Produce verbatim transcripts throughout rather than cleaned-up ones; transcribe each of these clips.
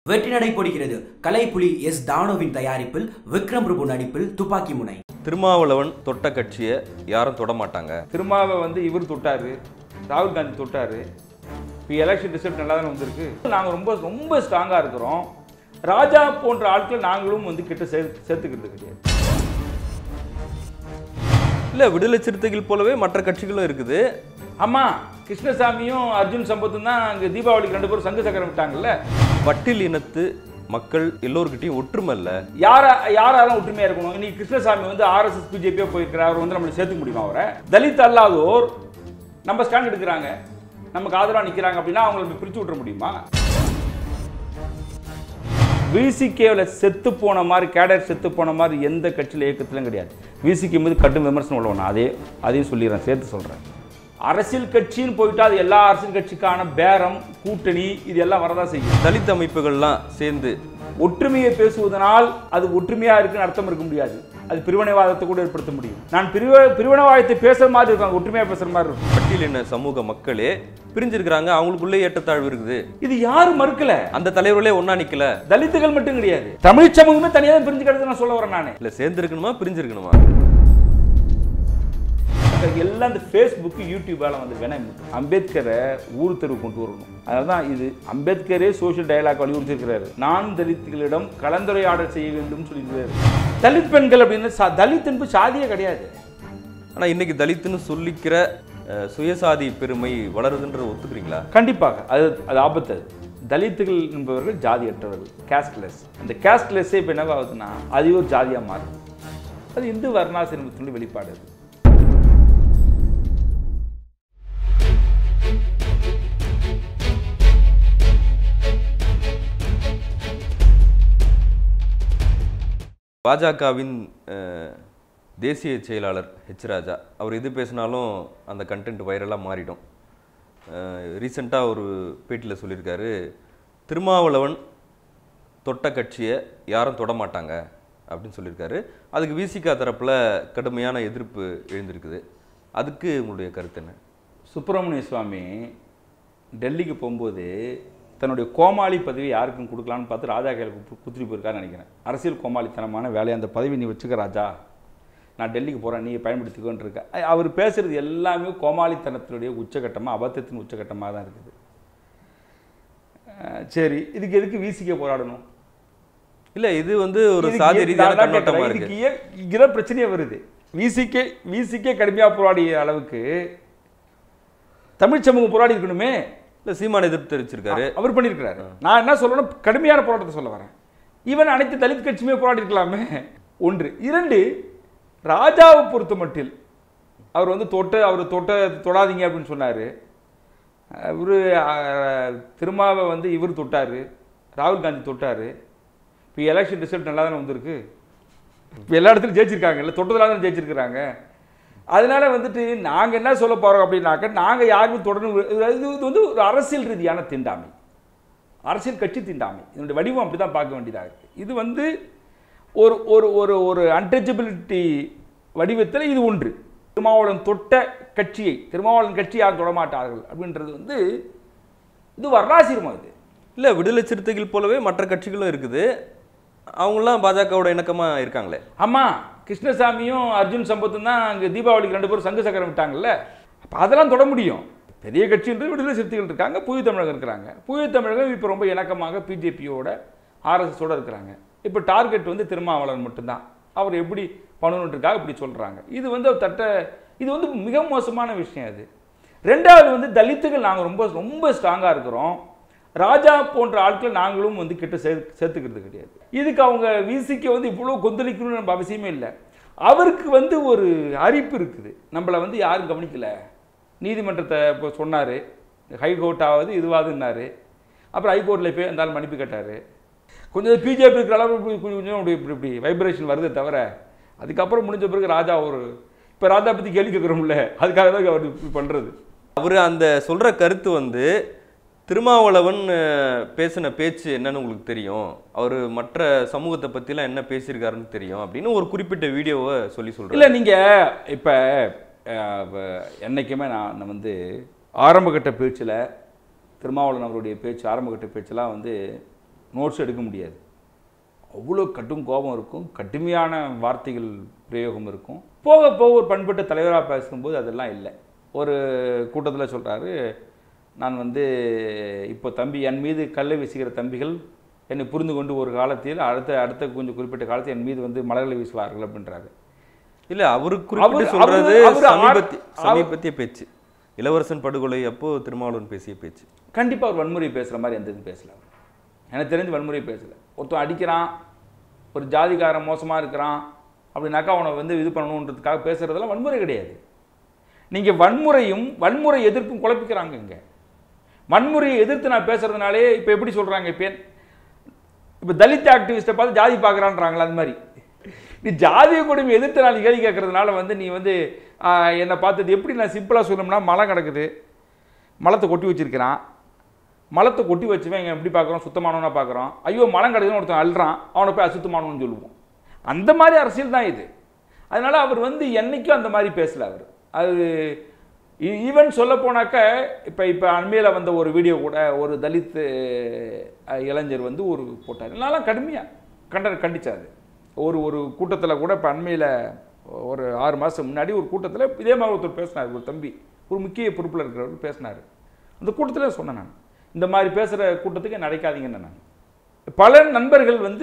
வெற்றி நடை போடுகிறது. கலைப்புலி எஸ் தானோவின் தயாரிப்பில் விக்ரம் பிரபு நடிப்பில் துப்பாக்கி முனை. திருமாவளவன் தொட்ட கட்சியை யாரும் தொட மாட்டாங்க. திருமாவை வந்து இவர் தொட்டாரு, ராகுல் காந்தி தொட்டாரு. இப்போ எலெக்ஷன் ரிசல்ட் நல்லா தானே வந்திருக்கு. நாங்கள் ரொம்ப ரொம்ப ஸ்ட்ராங்காக இருக்கிறோம். ராஜா போன்ற ஆட்கள் நாங்களும் வந்து கிட்ட சே சேர்த்துக்கிறது கிடையாது. இல்லை, விடுதலை சிறுத்தைகள் போலவே மற்ற கட்சிகளும் இருக்குது. ஆமாம், கிருஷ்ணசாமியும் அர்ஜுன் சம்பத்தும் தான் அங்கே தீபாவளிக்கு ரெண்டு பேரும் சங்கு சக்கரம் விட்டாங்கல்ல. பட்டியல் இனத்து மக்கள் எல்லோருக்கிட்டையும் ஒற்றுமை இல்லை. யாரா யாராலும் ஒற்றுமையாக இருக்கணும். இன்னைக்கு கிருஷ்ணசாமி வந்து ஆர்எஸ்எஸ் பிஜேபியோ போயிருக்கிறார். அவர் வந்து நம்மளை சேர்த்துக்க முடியுமா? அவரை தலித் அல்லாதோர் நம்ம ஸ்டாண்ட் எடுக்கிறாங்க, நமக்கு ஆதரவாக நிற்கிறாங்க அப்படின்னா அவங்களை பிரித்து விட்டுற முடியுமா? விசிகேவில் செத்து போன மாதிரி, கேடர் செத்து போன மாதிரி எந்த கட்சியில் இயக்கத்திலும் கிடையாது. விசிகே மீது கடும் விமர்சனம் உள்ளவன். அதே அதையும் சொல்லிடுறேன், சேர்த்து சொல்கிறேன். அரசியல் கட்சின்னு போயிட்டா அது எல்லா அரசியல் கட்சிக்கான பேரம், கூட்டணி இது எல்லாம் வரதான் செய்யும். தலித் அமைப்புகள்லாம் சேர்ந்து ஒற்றுமையை பேசுவதனால் அது ஒற்றுமையாக இருக்குன்னு அர்த்தம் இருக்க முடியாது. அது பிரிவினைவாதத்தை கூட ஏற்படுத்த முடியும். நான் பிரிவ பிரிவினைவாதத்தை பேசுகிற மாதிரி இருக்காங்க, ஒற்றுமையாக பேசுகிற மாதிரி இருக்கும். பட்டியலின சமூக மக்களே பிரிஞ்சிருக்கிறாங்க, அவங்களுக்குள்ளே ஏற்றத்தாழ்வு இருக்குது. இது யாரும் மறுக்கல, அந்த தலைவர்களே ஒன்னா நிக்கல. தலித்துகள் மட்டும் கிடையாது, தமிழ் சமூகமே தனியாக தான் பிரிஞ்சு கிடக்கு நான் சொல்ல வரேன். நான் இல்லை, சேர்ந்து இருக்கணுமா பிரிஞ்சிருக்கணுமா? எல்லாம் இந்த ஃபேஸ்புக் யூடியூபால வந்து வேணாம். அம்பேத்கரை ஊர் தெருவு கொண்டு வரணும். அதுதான் இது. அம்பேத்கரே சோசியல் டயலாக் வலியுறுத்திருக்கிறாரு. நான் தலித்துகளிடம் கலந்துரையாடல் செய்ய வேண்டும் சொல்லியிருக்கிறாரு. தலித் பெண்கள் அப்படின்னு தலித் என்பது சாதியே கிடையாது. ஆனால் இன்னைக்கு தலித்துன்னு சொல்லிக்கிற சுயசாதி பெருமை வளருதுன்ற ஒத்துக்கிறீங்களா? கண்டிப்பாக. அது அது ஆபத்து. அது தலித்துகள் என்பவர்கள் ஜாதியற்றவர்கள், கேஸ்ட்லெஸ். அந்த கேஸ்ட்லெஸ்ஸே இப்போ என்ன ஆகுதுன்னா அது ஒரு ஜாதியாக மாறும். அது இந்து வர்ணாசிரமத்தினுடைய வெளிப்பாடு. அது பாஜகவின் தேசிய செயலாளர் ஹெச்.ராஜா அவர் எது பேசினாலும் அந்த கண்டென்ட் வைரலாக மாறிடும். ரீசெண்டாக ஒரு பேட்டியில் சொல்லியிருக்காரு, திருமாவளவன் தொட்ட கட்சியை யாரும் தொட மாட்டாங்க அப்படின்னு சொல்லியிருக்காரு. அதுக்கு விசிகா தரப்பில் கடுமையான எதிர்ப்பு எழுந்திருக்குது. அதுக்கு உங்களுடைய கருத்து என்ன? சுப்பிரமணிய சுவாமி டெல்லிக்கு போகும்போது தன்னுடைய கோமாளி பதவி யாருக்கும் கொடுக்கலான்னு பார்த்து ராஜா கையில் குத்திரி போயிருக்காருன்னு நினைக்கிறேன். அரசியல் கோமாளித்தனமான வேலையை அந்த பதவி நீ வச்சுக்க ராஜா, நான் டெல்லிக்கு போகிறேன், நீ பயன்படுத்திக்கோன்னு இருக்க. அவர் பேசுகிறது எல்லாமே கோமாளித்தனத்தினுடைய உச்சகட்டமாக, அபத்தத்தின் உச்சகட்டமாக தான் இருக்குது. சரி, இதுக்கு எதுக்கு விசிகே போராடணும்? இல்லை, இது வந்து ஒரு சாதி ரீதியான கண்ணோட்டமா இருக்கு. இதுக்கு இதான் பிரச்சனையே வருது. விசிகே விசிகே கடுமையாக போராடிய அளவுக்கு தமிழ் சமூகம் போராடி இருக்கணுமே. இல்லை, சீமான் எதிர்ப்பு தெரிவிச்சிருக்காரு, அவர் பண்ணியிருக்கிறாரு. நான் என்ன சொல்லணும், கடுமையான போராட்டத்தை சொல்ல வரேன். ஈவன் அனைத்து தலித் கட்சியுமே போராடி இருக்கலாமே. ஒன்று. இரண்டு, ராஜாவை பொறுத்த மட்டில் அவர் வந்து தொட்ட அவர் தொட்ட தொடாதீங்க அப்படின்னு சொன்னார். இவர் திருமாவை வந்து இவர் தொட்டார், ராகுல் காந்தி தொட்டார். இப்போ எலெக்ஷன் ரிசல்ட் நல்லா தானே வந்திருக்கு. இப்போ எல்லா இடத்துலையும் ஜெயிச்சிருக்காங்க, இல்லை தொட்டதெல்லாம் தான் ஜெயிச்சிருக்கிறாங்க. அதனால வந்துட்டு நாங்கள் என்ன சொல்ல போகிறோம் அப்படின்னாக்க, நாங்கள் யாருக்கும் தொடர்ந்து இது வந்து ஒரு அரசியல் ரீதியான தீண்டாமை, அரசியல் கட்சி தீண்டாமை. இதனுடைய வடிவம் அப்படி தான் பார்க்க வேண்டியதாக இருக்குது. இது வந்து ஒரு ஒரு ஒரு ஒரு அன்டச்சபிலிட்டி வடிவத்தில் இது ஒன்று. திருமாவளவன் தொட்ட கட்சியை, திருமாவளவன் கட்சி யாரும் தொடமாட்டார்கள் அப்படின்றது வந்து இது வர்ணாசிரமம். இது இல்லை, விடுதலை சிறுத்தைகள் போலவே மற்ற கட்சிகளும் இருக்குது. அவங்களாம் பாஜகவோட இணக்கமாக இருக்காங்களே. ஆமாம், கிருஷ்ணசாமியும் அர்ஜுன் சம்பத்தும் தான் அங்கே தீபாவளிக்கு ரெண்டு பேரும் சங்கு சக்கரம் விட்டாங்கல்ல. அப்போ அதெல்லாம் தொட முடியும். பெரிய கட்சின்றது விடுதலை சிறுத்தைகள் இருக்காங்க, புதிய தமிழகம் இருக்கிறாங்க. புதிய தமிழகம் இப்போ ரொம்ப இணக்கமாக பிஜேபியோட ஆர்எஸ்எஸோடு இருக்கிறாங்க. இப்போ டார்கெட் வந்து திருமாவளவன் மட்டும்தான். அவர் எப்படி பண்ணணுன்றதுக்காக இப்படி சொல்கிறாங்க. இது வந்து தட்ட இது வந்து மிக மோசமான விஷயம். அது ரெண்டாவது வந்து தலித்துகள் நாங்கள் ரொம்ப ரொம்ப ஸ்ட்ராங்காக இருக்கிறோம். ராஜா போன்ற ஆட்கள் நாங்களும் வந்து கிட்ட சே சேர்த்துக்கிறது கிடையாது. இதுக்கு அவங்க விசிகே வந்து இவ்வளோ கொந்தளிக்கணும்னு நம்ம அவசியமே இல்லை. அவருக்கு வந்து ஒரு அரிப்பு இருக்குது, நம்மளை வந்து யாரும் கவனிக்கலை. நீதிமன்றத்தை இப்போ சொன்னார், ஹைகோர்ட்டாவது இதுவாதுன்னாரு. அப்புறம் ஹைகோர்ட்டில் போய் இருந்தாலும் மன்னிப்பு கேட்டார். கொஞ்சம் பிஜேபி இருக்கிற அளவு கொஞ்சம் இப்படி இப்படி வைப்ரேஷன் வருதே தவிர, அதுக்கப்புறம் முடிஞ்ச பிறகு ராஜா ஒரு இப்போ ராஜா பற்றி கேள்வி கேட்குறோம்ல, அதுக்காக தான் அவர் இப்படி பண்ணுறது. அவர் அந்த சொல்கிற கருத்து வந்து திருமாவளவன் பேசின பேச்சு என்னன்னு உங்களுக்கு தெரியும், அவர் மற்ற சமூகத்தை பற்றிலாம் என்ன பேசியிருக்காருன்னு தெரியும் அப்படின்னு ஒரு குறிப்பிட்ட வீடியோவை சொல்லி சொல்கிறேன். இல்லை, நீங்கள் இப்போ என்றைக்குமே நான் வந்து ஆரம்பகட்ட பேச்சில் திருமாவளவன் அவருடைய பேச்சு, ஆரம்பகட்ட பேச்செல்லாம் வந்து நோட்ஸ் எடுக்க முடியாது. அவ்வளோ கடும் கோபம் இருக்கும், கடுமையான வார்த்தைகள் பிரயோகம் இருக்கும். போக போக ஒரு பண்பட்ட தலைவராக பேசும்போது அதெல்லாம் இல்லை. ஒரு கூட்டத்தில் சொல்கிறாரு, நான் வந்து இப்போ தம்பி என் மீது கல்லை வீசுகிற தம்பிகள் என்னை புரிந்து கொண்டு ஒரு காலத்தில் அடுத்த அடுத்த கொஞ்சம் குறிப்பிட்ட காலத்தில் என் மீது வந்து மலர்களை வீசுவார்கள் அப்படின்றாரு. இல்லை, அவருக்கு குறிப்பிட்டு சொல்றது சமீபத்திய பேச்சு, இளவரசன் படுகொலை அப்போ திருமாவளவன் பேசிய பேச்சு. கண்டிப்பாக அவர் வன்முறை பேசுகிற மாதிரி எந்த இதுவும் பேசல. எனக்கு தெரிஞ்சு வன்முறை பேசலை. ஒருத்தன் அடிக்கிறான், ஒரு ஜாதிகாரன் மோசமாக இருக்கிறான் அப்படின்னாக்கா அவனை வந்து இது பண்ணணுன்றதுக்காக பேசுகிறதெல்லாம் வன்முறை கிடையாது. நீங்கள் வன்முறையும் வன்முறை எதிர்ப்பும் குழப்பிக்கிறாங்க. இங்கே வன்முறையை எதிர்த்து நான் பேசுறதுனாலே இப்போ எப்படி சொல்கிறாங்க, இப்போ இப்போ தலித் ஆக்டிவிஸ்ட்டை பார்த்து ஜாதி பார்க்குறான்றாங்களா? அது மாதிரி நீ ஜாதியை கூட எதிர்த்து நான் கேள்வி கேட்கறதுனால வந்து நீ வந்து என்னை பார்த்தது எப்படி நான் சிம்பிளாக சொல்லணும்னா, மலம் கிடக்குது, மலத்தை கொட்டி வச்சிருக்கிறான், மலத்தை கொட்டி வச்சுவேன் எங்கள் எப்படி பார்க்குறோம், சுத்தமானவனா பார்க்குறோம். ஐயோ மலம் கிடக்குதுன்னு ஒருத்தன் அழுறான், அவனை போய் அசுத்தமானவன்னு சொல்லுவோம். அந்த மாதிரி அரசியல் தான் இது. அதனால் அவர் வந்து என்றைக்கும் அந்த மாதிரி பேசலை. அவர் அது ஈவன் சொல்ல போனாக்க இப்போ இப்போ அண்மையில் வந்த ஒரு வீடியோ கூட ஒரு தலித் இளைஞர் வந்து ஒரு போட்டார், என்னாலும் கடுமையாக கண்ட கண்டிச்சாரு. ஒரு ஒரு கூட்டத்தில் கூட இப்போ அண்மையில் ஒரு ஆறு மாதம் முன்னாடி ஒரு கூட்டத்தில் இதே மாதிரி ஒருத்தர் பேசினார். ஒரு தம்பி ஒரு முக்கிய பொறுப்பில் இருக்கிறவர் பேசினார். அந்த கூட்டத்தில் சொன்னேன், நான் இந்த மாதிரி பேசுகிற கூட்டத்துக்கு நடக்காதீங்கன்னு. நான் பல நண்பர்கள் வந்து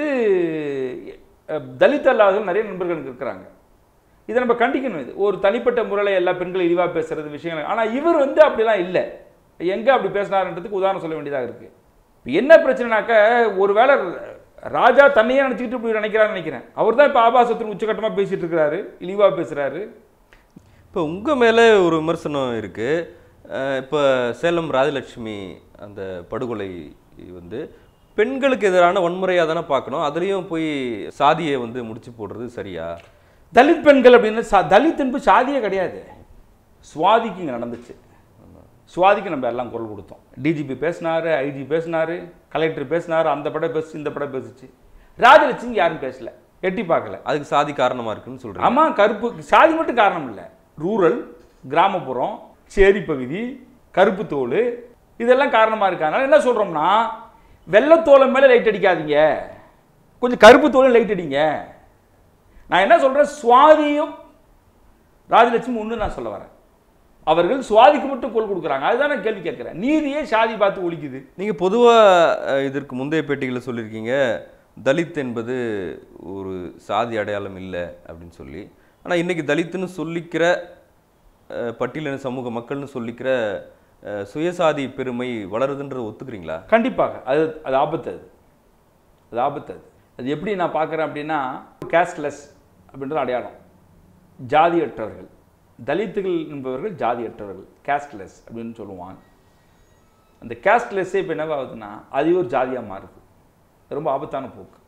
தலித் அல்லாதவர்கள் நிறைய நண்பர்கள் இருக்கிறாங்க. இதை நம்ம கண்டிக்கணும். இது ஒரு தனிப்பட்ட முறையில் எல்லா பெண்களும் இழிவாக பேசுறது விஷயங்கள். ஆனால் இவர் வந்து அப்படிலாம் இல்லை. எங்கே அப்படி பேசினாருன்றதுக்கு உதாரணம் சொல்ல வேண்டியதாக இருக்குது. இப்போ என்ன பிரச்சனைனாக்க, ஒரு வேளை ராஜா தன்னையே நினச்சிக்கிட்டு இப்படி நினைக்கிறான்னு நினைக்கிறேன். அவர் தான் இப்போ ஆபாசத்தின் உச்சகட்டமாக பேசிகிட்டு இருக்கிறாரு, இழிவாக பேசுகிறாரு. இப்போ உங்கள் மேலே ஒரு விமர்சனம் இருக்குது. இப்போ சேலம் ராஜலட்சுமி அந்த படுகொலை வந்து பெண்களுக்கு எதிரான வன்முறையாக தானே பார்க்கணும், அதுலேயும் போய் சாதியை வந்து முடிச்சு போடுறது சரியா? தலித் பெண்கள் அப்படின்னு சா தலித் என்பது சாதியே கிடையாது. சுவாதிக்கு இங்கே நடந்துச்சு. சுவாதிக்கு நம்ம எல்லாம் குரல் கொடுத்தோம். டிஜிபி பேசினார், ஐஜி பேசினார், கலெக்டர் பேசினார், அந்த படம் பேசி இந்த படம் பேசிச்சு. ராஜலட்சுமி யாரும் பேசல, எட்டி பார்க்கல. அதுக்கு சாதி காரணமாக இருக்குன்னு சொல்கிறேன். ஆமாம், கருப்பு சாதி மட்டும் காரணம் இல்லை. ரூரல், கிராமப்புறம், சேரி பகுதி, கருப்பு தோல், இதெல்லாம் காரணமாக இருக்காங்க. என்ன சொல்கிறோம்னா, வெள்ளத்தோலை மேலே லைட் அடிக்காதீங்க, கொஞ்சம் கருப்பு தோலும் லைட் அடிங்க. நான் என்ன சொல்கிறேன், சுவாதியும் ராஜலட்சுமி ஒன்று நான் சொல்ல வரேன். அவர்கள் சுவாதிக்கு மட்டும் குரல் கொடுக்குறாங்க. அதுதான் நான் கேள்வி கேட்குறேன். நீதியே சாதி பார்த்து ஒழிக்குது. நீங்கள் பொதுவாக இதற்கு முந்தைய பேட்டிகளில் சொல்லியிருக்கீங்க, தலித் என்பது ஒரு சாதி அடையாளம் இல்லை அப்படின்னு சொல்லி. ஆனால் இன்றைக்கி தலித்துன்னு சொல்லிக்கிற பட்டியலின சமூக மக்கள்னு சொல்லிக்கிற சுயசாதி பெருமை வளருதுன்ற ஒத்துக்கிறீங்களா? கண்டிப்பாக. அது அது ஆபத்து. அது அது ஆபத்து. அது அது எப்படி நான் பார்க்குறேன் அப்படின்னா, கேஸ்ட்லெஸ் அப்படின்றது அடையாளம். ஜாதியற்றவர்கள், தலித்துகள் என்பவர்கள் ஜாதியற்றவர்கள், கேஸ்ட்லெஸ் அப்படின்னு சொல்லுவாங்க. அந்த கேஸ்ட்லெஸ்ஸே இப்போ என்ன ஆகுதுன்னா, அது ஒரு ஜாதியாக மாறுது. ரொம்ப ஆபத்தான போக்கு.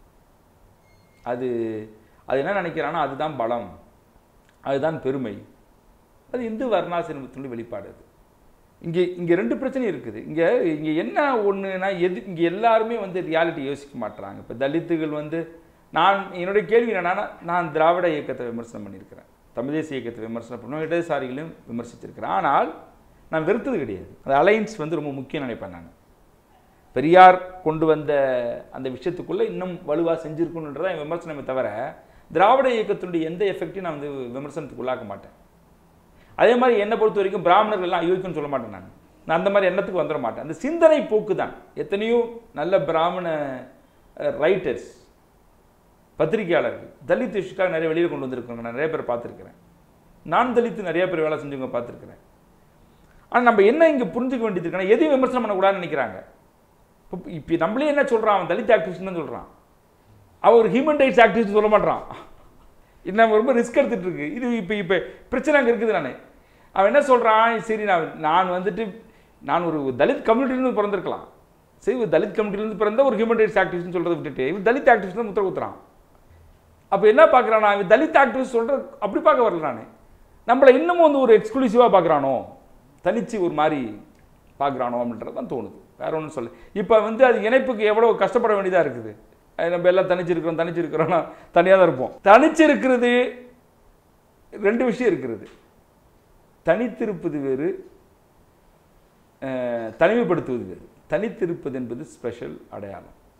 அது அது என்ன நினைக்கிறான்னா, அதுதான் பலம், அதுதான் பெருமை, அது இந்து வர்ணாசிரமத்தினுடைய வெளிப்பாடு. அது இங்கே இங்கே ரெண்டு பிரச்சனை இருக்குது. இங்கே இங்கே என்ன ஒன்றுனா, எது இங்கே எல்லாருமே வந்து ரியாலிட்டி யோசிக்க மாட்டுறாங்க. இப்போ தலித்துகள் வந்து, நான் என்னுடைய கேள்வி என்னன்னா, நான் திராவிட இயக்கத்தை விமர்சனம் பண்ணியிருக்கிறேன், தமிழ் தேசிய இயக்கத்தை விமர்சனம் பண்ணுவோம், இடதுசாரிகளையும் விமர்சிச்சிருக்கிறேன். ஆனால் நான் வெறுத்தது கிடையாது. அந்த அலையன்ஸ் வந்து ரொம்ப முக்கியம் நினைப்பேன். நான் பெரியார் கொண்டு வந்த அந்த விஷயத்துக்குள்ளே இன்னும் வலுவாக செஞ்சுருக்கணுன்றதான் என் விமர்சனமே தவிர, திராவிட இயக்கத்தினுடைய எந்த எஃபெக்டையும் நான் வந்து விமர்சனத்துக்கு உள்ளாக்க மாட்டேன். அதே மாதிரி என்னை பொறுத்த வரைக்கும் பிராமணர்கள்லாம் அயோக்கியன்னு சொல்ல மாட்டேன். நான் நான் அந்த மாதிரி எண்ணத்துக்கு வந்துட மாட்டேன். அந்த சிந்தனை போக்கு தான். எத்தனையோ நல்ல பிராமண ரைட்டர்ஸ், பத்திரிகையாளர்கள் தலித் இஷ்யூக்காக நிறைய வெளியில் கொண்டு வந்திருக்காங்க. நான் நிறைய பேர் பார்த்துருக்கிறேன். நான் தலித்து நிறைய பேர் வேலை செஞ்சவங்க பார்த்துருக்கிறேன். ஆனால் நம்ம என்ன இங்கே புரிஞ்சுக்க வேண்டியது இருக்குன்னா, எதையும் விமர்சனம் பண்ணக்கூடாதுன்னு நினைக்கிறாங்க. இப்போ இப்போ நம்மளே என்ன சொல்கிறான், அவன் தலித் ஆக்டிவிஸ்ட் தான் சொல்கிறான், அவன் ஒரு ஹியூமன் ரைட்ஸ் ஆக்டிவிஸ்ட் சொல்ல மாட்டான். இன்னும் ரொம்ப ரிஸ்க் எடுத்துகிட்டு இருக்கு. இது இப்போ இப்போ பிரச்சனை அங்கே இருக்குது. நான் அவன் என்ன சொல்கிறான், சரி நான் நான் வந்துட்டு நான் ஒரு தலித் கம்யூனிட்டிலேருந்து பிறந்திருக்கலாம், சரி ஒரு தலித் கம்யூனிட்டிலேருந்து பிறந்த ஒரு ஹியூமன் ரைட்ஸ் ஆக்டிவிஸ்ட்னு சொல்கிறத விட்டுட்டு இவன் தலித் ஆக்டிவிஸ்ட் தான் முத்திர குத்துறான். அப்போ என்ன பார்க்குறான், நான் இவன் தலித் ஆக்டிவிஸ்ட் சொல்கிற அப்படி பார்க்க வரல. நான் நம்மளை இன்னமும் வந்து ஒரு எக்ஸ்க்ளூசிவாக பார்க்குறானோ, தனிச்சு ஒரு மாதிரி பார்க்குறானோ அப்படின்றது தான் தோணுது. வேற ஒன்றும் சொல்ல. இப்போ வந்து அது இணைப்புக்கு எவ்வளோ கஷ்டப்பட வேண்டியதாக இருக்குது. நம்ம எல்லாம் தனிச்சிருக்கிறோம் தனிச்சிருக்கிறோம்னா தனியாக தான் இருப்போம். தனிச்சிருக்கிறது ரெண்டு விஷயம் இருக்கிறது. தனித்திருப்பது வேறு, தனிமைப்படுத்துவது வேறு. தனித்திருப்பது என்பது ஸ்பெஷல் அடையாளம்.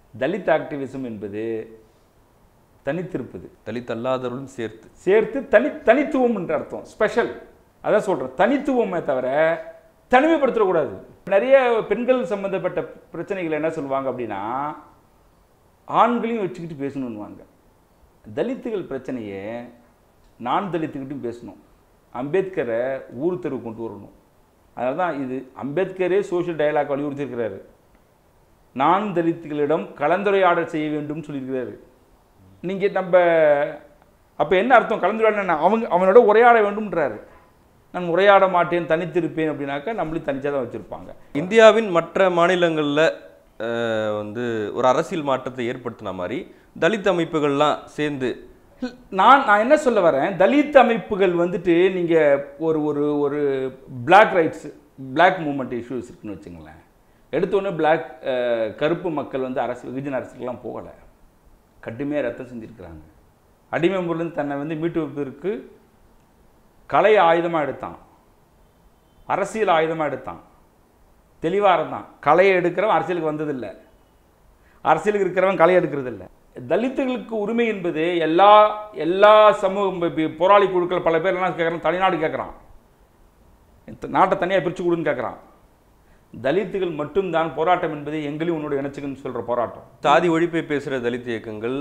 தலித் ஆக்டிவிசம் என்பது தனித்திருப்பது, தலித் அல்லாதவர்களும் சேர்த்து சேர்த்து தனி தனித்துவம் என்ற அர்த்தம், ஸ்பெஷல். அதான் சொல்கிறேன், தனித்துவமே தவிர தனிமைப்படுத்தக்கூடாது. நிறைய பெண்கள் சம்மந்தப்பட்ட பிரச்சனைகள் என்ன சொல்லுவாங்க அப்படின்னா, ஆண்களையும் வச்சுக்கிட்டு பேசணுன்னுவாங்க. தலித்துகள் பிரச்சனையே நான் தலித்துக்கிட்டும் பேசணும். அம்பேத்கரை ஊர் தெருவு கொண்டு வரணும். அதனால தான் இது அம்பேத்கரே சோஷியல் டயலாக் வலியுறுத்தியிருக்கிறாரு. நான் தலித்துகளிடம் கலந்துரையாடல் செய்ய வேண்டும் சொல்லியிருக்கிறாரு. நீங்கள் நம்ம அப்போ என்ன அர்த்தம்? கலந்துரையாடல் அவங்க அவனோட உரையாட வேண்டும்ன்றாரு. நான் உரையாட மாட்டேன், தனித்திருப்பேன் அப்படின்னாக்கா நம்மளும் தனிச்சாக தான் வச்சுருப்பாங்க. இந்தியாவின் மற்ற மாநிலங்களில் வந்து ஒரு அரசியல் மாற்றத்தை ஏற்படுத்தின மாதிரி தலித் அமைப்புகள்லாம் சேர்ந்து, நான் நான் என்ன சொல்ல வரேன், தலித் அமைப்புகள் வந்துட்டு நீங்கள் ஒரு ஒரு ஒரு black rights black movement issues இருக்குன்னு வச்சுங்களேன். எடுத்தோடனே பிளாக் கருப்பு மக்கள் வந்து அரசு வெகுஜன அரசுக்கெல்லாம் போகலை, கடுமையாக ரத்தம் செஞ்சுருக்கிறாங்க. அடிமை முறையிலேருந்து தன்னை வந்து மீட்டு வைப்பதற்கு கலை ஆயுதமாக எடுத்தான், அரசியல் ஆயுதமாக எடுத்தான். தெளிவாக இருந்தான். கலையை எடுக்கிறவன் அரசியலுக்கு வந்ததில்லை, அரசியலுக்கு இருக்கிறவன் கலையை எடுக்கிறது இல்லை. தலித்துகளுக்கு உரிமை என்பது எல்லா எல்லா சமூக போராளி குழுக்கள் பல பேர் என்ன கேட்குறான், தனிநாடு கேட்குறான், நாட்டை தனியாக பிரித்து கொடுன்னு கேட்குறான். தலித்துகள் மட்டும்தான் போராட்டம் என்பது எங்களையும் உன்னோட இணைச்சுக்குன்னு சொல்கிற போராட்டம். சாதி ஒழிப்பை பேசுகிற தலித் இயக்கங்கள்,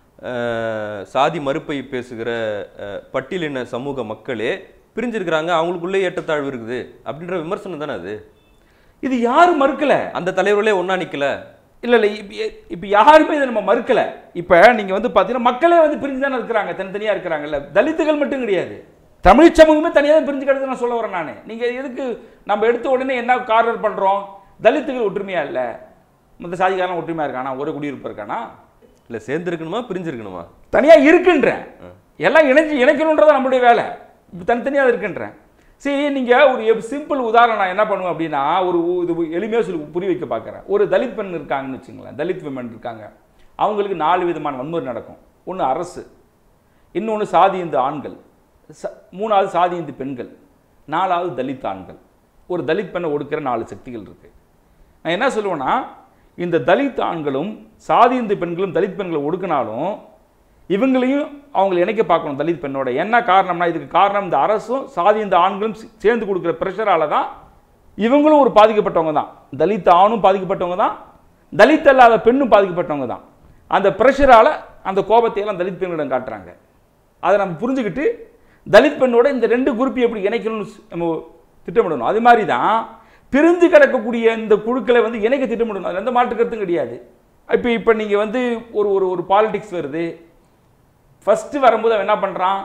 சாதி மறுப்பை பேசுகிற பட்டியலின சமூக மக்களே பிரிஞ்சிருக்கிறாங்க, அவங்களுக்குள்ளே ஏற்றத்தாழ்வு இருக்குது அப்படின்ற விமர்சனம் தானே அது. இது யாரும் மறுக்கலை, அந்த தலைவர்களே ஒன்றா நிற்கலை. இல்லை இல்லை இப்போ யாருமே இதை நம்ம மறுக்கலை. இப்போ நீங்கள் வந்து பார்த்தீங்கன்னா மக்களே வந்து பிரிஞ்சு தானே இருக்கிறாங்க, தனித்தனியாக இருக்கிறாங்கல்ல. தலித்துகள் மட்டும் கிடையாது, தமிழ் சமூகமே தனியாக தான் பிரிஞ்சு கிடக்கு நான் சொல்ல வரேன் நான். நீங்கள் எதுக்கு நம்ம எடுத்த உடனே என்ன கார்னர் பண்ணுறோம்? தலித்துகள் ஒற்றுமையா இல்லை, மற்ற சாதிக்காரன் ஒற்றுமையாக இருக்கானா, ஒரு குடியிருப்பு இருக்கானா? இல்லை சேர்ந்துருக்கணுமா பிரிஞ்சிருக்கணுமா? தனியாக இருக்குன்றேன். எல்லாம் இணைஞ்சு இணைக்கணுன்றதான் நம்மளுடைய வேலை. தனித்தனியாக இருக்குன்றேன். சரி, நீங்கள் ஒரு சிம்பிள் உதாரணம் நான் என்ன பண்ணுவேன் அப்படின்னா, ஒரு இது எளிமையாக சொல்லி புரிய வைக்க பார்க்குறேன். ஒரு தலித் பெண் இருக்காங்கன்னு வச்சுங்களேன், தலித் விமன் இருக்காங்க. அவங்களுக்கு நாலு விதமான வன்முறை நடக்கும். ஒன்று அரசு, இன்னொன்று சாதி இந்து ஆண்கள், ச மூணாவது சாதி இந்து பெண்கள், நாலாவது தலித் ஆண்கள். ஒரு தலித் பெண்ணை ஒடுக்கிற நாலு சக்திகள் இருக்குது. நான் என்ன சொல்லுவேன்னா, இந்த தலித் ஆண்களும் சாதி இந்து பெண்களும் தலித் பெண்களை ஒடுக்கினாலும் இவங்களையும் அவங்களை இணைக்க பார்க்கணும் தலித் பெண்ணோட. என்ன காரணம்னா, இதுக்கு காரணம் இந்த அரசும் சாதி இந்த ஆண்களும் சேர்ந்து கொடுக்குற ப்ரெஷரால தான் இவங்களும் ஒரு பாதிக்கப்பட்டவங்க தான். தலித் ஆணும் பாதிக்கப்பட்டவங்க தான், தலித் அல்லாத பெண்ணும் பாதிக்கப்பட்டவங்க தான். அந்த ப்ரெஷரால் அந்த கோபத்தை எல்லாம் தலித் பெண்களிடம் காட்டுறாங்க. அதை நம்ம புரிஞ்சுக்கிட்டு தலித் பெண்ணோட இந்த ரெண்டு குரூப்பை எப்படி இணைக்கணும்னு நம்ம திட்டமிடணும். அது மாதிரி தான் பிரிஞ்சு கிடக்கக்கூடிய இந்த குழுக்களை வந்து இணைக்க திட்டமிடணும். அதில் எந்த மாற்று கருத்தும் கிடையாது. இப்போ இப்போ நீங்கள் வந்து ஒரு ஒரு ஒரு பாலிடிக்ஸ் வருது, ஃபஸ்ட்டு வரும்போது அவன் என்ன பண்ணுறான்,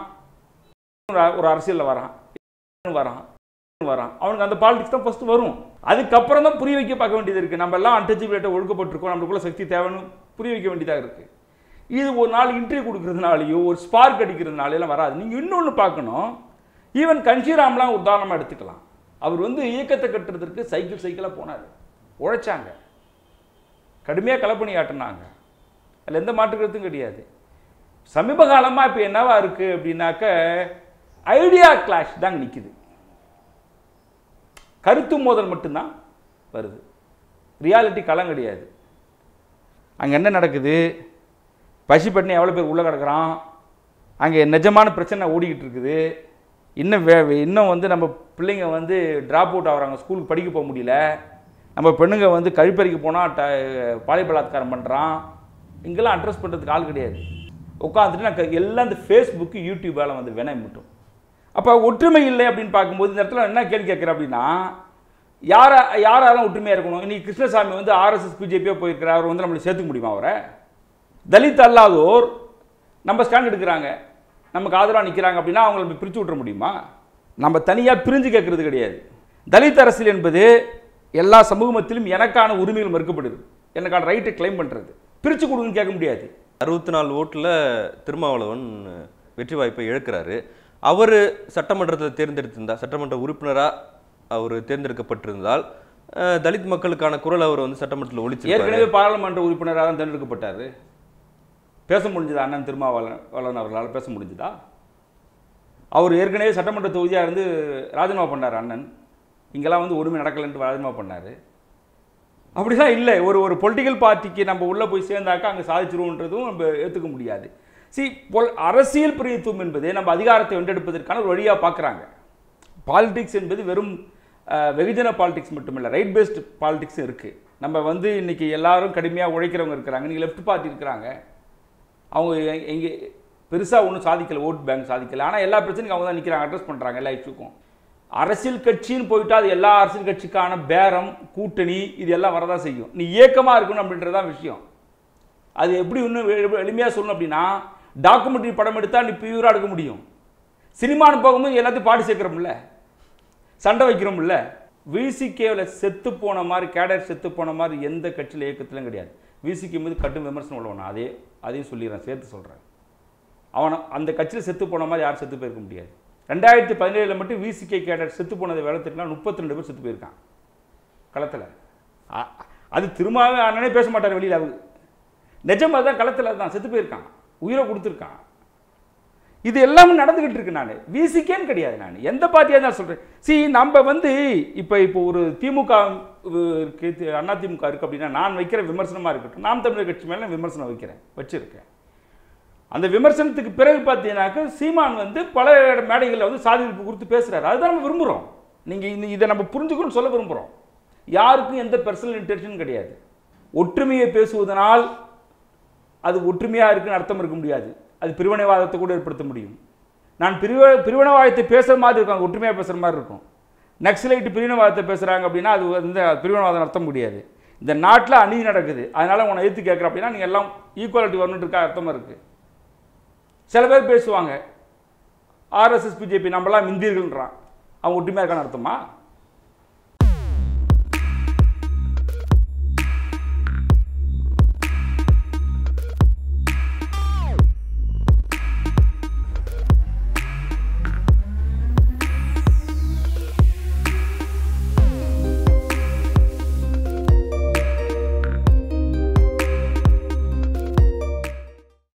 ஒரு அரசியலில் வரான் வரான் வரான் அவனுக்கு அந்த பாலிடிக்ஸ் தான் ஃபஸ்ட்டு வரும். அதுக்கப்புறம் தான் புரிய வைக்க பார்க்க வேண்டியது இருக்குது. நம்ம எல்லாம் அன்டச்சபிலிட்டியை ஒழுக்கப்பட்டிருக்கோம், நம்மளுக்குள்ள சக்தி தேவைன்னு புரிய வைக்க வேண்டியதாக இருக்குது. இது ஒரு நாள் இன்டர்வியூ கொடுக்குறதுனாலையோ ஒரு ஸ்பார்க் அடிக்கிறதுனால எல்லாம் வராது. நீங்கள் இன்னொன்று பார்க்கணும், ஈவன் கன்ஷிராம்லாம் உதாரணமாக எடுத்துக்கலாம். அவர் வந்து இயக்கத்தை கட்டுறதுக்கு சைக்கிள் சைக்கிளாக போனார், உழைச்சாங்க, கடுமையாக கலப்பணி ஆட்டினாங்க, அதில் எந்த மாற்று கருத்தும் கிடையாது. சமீப காலமாக இப்போ என்னவா இருக்குது அப்படின்னாக்க ஐடியா கிளாஷ் தாங்க நிற்குது, கருத்து மோதல் மட்டும்தான் வருது, ரியாலிட்டி களம் கிடையாது. அங்கே என்ன நடக்குது, பசிப்பட்டினி எவ்வளோ பேர் உள்ளே கிடக்கிறான், அங்கே நிஜமான பிரச்சனை ஓடிக்கிட்டு இருக்குது. இன்னும் வே இன்னும் வந்து நம்ம பிள்ளைங்க வந்து ட்ராப் அவுட் ஆகிறாங்க, ஸ்கூலுக்கு படிக்க போக முடியல. நம்ம பெண்ணுங்க வந்து கழிப்பறைக்கு போனால் ட பாலியல் பலாத்காரம் பண்ணுறான். இங்கெல்லாம் அட்ரஸ் பண்ணுறதுக்கு ஆள் கிடையாது. உட்காந்துட்டு நான் எல்லாம் இந்த ஃபேஸ்புக்கு யூடியூபால் வந்து வினை மட்டும். அப்போ ஒற்றுமை இல்லை அப்படின்னு பார்க்கும்போது இந்த இடத்துல என்ன கேள்வி கேட்குறேன் அப்படின்னா, யாரா யாராலும் ஒற்றுமையாக இருக்கணும்? இன்னைக்கு கிருஷ்ணசாமி வந்து ஆர்எஸ்எஸ் பிஜேபியாக போயிருக்கிறார், அவர் வந்து நம்மளை சேர்த்துக்க முடியுமா? அவரை தலித் அல்லாதோர் நம்ம ஸ்டாண்ட் எடுக்கிறாங்க, நமக்கு ஆதரவாக நிற்கிறாங்க அப்படின்னா அவங்களை பிரித்து விட்டுற முடியுமா? நம்ம தனியாக பிரிஞ்சு கேட்கறது கிடையாது. தலித் அரசியல் என்பது எல்லா சமூகத்திலும் எனக்கான உரிமைகள் மறுக்கப்படுது, எனக்கான ரைட்டை கிளைம் பண்ணுறது. பிரித்து கொடுங்கன்னு கேட்க முடியாது. அறுபத்தி நாலு ஓட்டில் திருமாவளவன் வெற்றி வாய்ப்பை இழக்கிறாரு. அவர் சட்டமன்றத்தில் தேர்ந்தெடுத்திருந்தால், சட்டமன்ற உறுப்பினராக அவர் தேர்ந்தெடுக்கப்பட்டிருந்தால் தலித் மக்களுக்கான குரல் அவர் வந்து சட்டமன்றத்தில் ஒழிச்சு. ஏற்கனவே பாராளுமன்ற உறுப்பினராக தான் தேர்ந்தெடுக்கப்பட்டார். பேச முடிஞ்சதா அண்ணன் திருமாவளவன் அவர்களால் பேச முடிஞ்சுதா? அவர் ஏற்கனவே சட்டமன்ற தொகுதியாக இருந்து ராஜினாமா பண்ணார் அண்ணன். இங்கெல்லாம் வந்து ஒருமை நடக்கலைன்ட்டு ராஜினாமா பண்ணார். அப்படிதான் இல்லை. ஒரு ஒரு பொலிட்டிக்கல் பார்ட்டிக்கு நம்ம உள்ளே போய் சேர்ந்தாக்கா அங்கே சாதிச்சிருவோன்றதும் நம்ம ஏற்றுக்க முடியாது. சி பொல் அரசியல் பிரதித்துவம் என்பது நம்ம அதிகாரத்தை வென்றெடுப்பதற்கான ஒரு வழியாக பார்க்குறாங்க. பாலிடிக்ஸ் என்பது வெறும் வெகுஜன பாலிடிக்ஸ் மட்டுமில்லை, ரைட் பேஸ்டு பாலிடிக்ஸும் இருக்குது. நம்ம வந்து இன்றைக்கி எல்லாரும் கடுமையாக உழைக்கிறவங்க இருக்கிறாங்க. நீங்கள் லெஃப்ட் பார்ட்டி இருக்கிறாங்க, அவங்க எங்கே பெருசாக ஒன்றும் சாதிக்கலை, ஓட் பேங்க் சாதிக்கலை, ஆனால் எல்லா பிரச்சனைக்கும் அவங்க தான் நிற்கிறாங்க, அட்ரஸ் பண்ணுறாங்க எல்லா இஷ்யூக்கும். அரசியல் கட்சின்னு போயிட்டா அது எல்லா அரசியல் கட்சிக்கான பேரம் கூட்டணி இது எல்லாம் வரதான் செய்யும். நீ இயக்கமாக இருக்கணும் அப்படின்றதான் விஷயம். அது எப்படி இன்னும் எளிமையாக சொல்லணும் அப்படின்னா, டாக்குமெண்ட்ரி படம் எடுத்தால் நீ பியூராக எடுக்க முடியும். சினிமான்னு போகும்போது எல்லாத்தையும் பாடி சேர்க்குறோம்ல, சண்டை வைக்கிறோம்ல. விசிகேவில் செத்து போன மாதிரி, கேடர் செத்து போன மாதிரி எந்த கட்சியில் இயக்கத்திலும் கிடையாது. விசிகே மீது கட்டும் விமர்சனம் உள்ளவனா, அதே அதையும் சொல்லிடுறேன், சேர்த்து சொல்கிறேன். அவனை அந்த கட்சியில் செத்து போன மாதிரி யாரும் செத்து போயிருக்க முடியாது. ரெண்டாயிரத்தி பதினேழில் மட்டும் விசிகே கேடர் செத்து போனதை வேலை திட்டினா முப்பத்தி ரெண்டு பேர் செத்து போயிருக்கான் களத்தில். அது திரும்பவே அண்ணனே பேச மாட்டார் வெளியில். அவரு நிஜமாக தான் களத்தில் தான் செத்து போயிருக்கான், உயிரை கொடுத்துருக்கான். இது எல்லாமே நடந்துகிட்டு இருக்கு. நான் விசிகேன்னு கிடையாது, நான் எந்த பார்ட்டியாக தான் சொல்கிறேன். சி நம்ம வந்து இப்போ இப்போ ஒரு திமுக இருக்கு, அண்ணா திமுக இருக்குது அப்படின்னா நான் வைக்கிற விமர்சனமாக இருக்கட்டும், நாம் தமிழர் கட்சி மேலே விமர்சனம் வைக்கிறேன், வச்சுருக்கேன். அந்த விமர்சனத்துக்கு பிறகு பார்த்தீங்கன்னாக்க சீமான் வந்து பல மேடைகளில் வந்து சாதி ஒழிப்பு குறித்து பேசுகிறாரு. அதுதான் நம்ம விரும்புகிறோம். நீங்கள் இந்த இதை நம்ம புரிஞ்சுக்கணும்னு சொல்ல விரும்புகிறோம். யாருக்கும் எந்த பர்சனல் இன்டென்ஷன் கிடையாது. ஒற்றுமையை பேசுவதனால் அது ஒற்றுமையாக இருக்குன்னு அர்த்தம் இருக்க முடியாது. அது பிரிவினைவாதத்தை கூட ஏற்படுத்த முடியும். நான் பிரிவ பிரிவினைவாதத்தை பேசுகிற மாதிரி இருக்கும், ஒற்றுமையாக பேசுகிற மாதிரி இருக்கும். நக்சலைட்டு பிரிவினைவாதத்தை பேசுகிறாங்க அப்படின்னா அது வந்து பிரிவினைவாதம் அர்த்தம் முடியாது. இந்த நாட்டில் அநீதி நடக்குது, அதனால் உன்னை எதிர்த்து கேட்குற அப்படின்னா நீங்கள் எல்லாம் ஈக்குவாலிட்டி வரணுன்னு இருக்கா அர்த்தமாக இருக்குது. சில பேர் பேசுவாங்க ஆர்எஸ்எஸ் பிஜேபி நம்மளாம் இந்தியர்கள்ன்றான், அவங்க ஒற்றுமையாக இருக்கான்னு அர்த்தமா?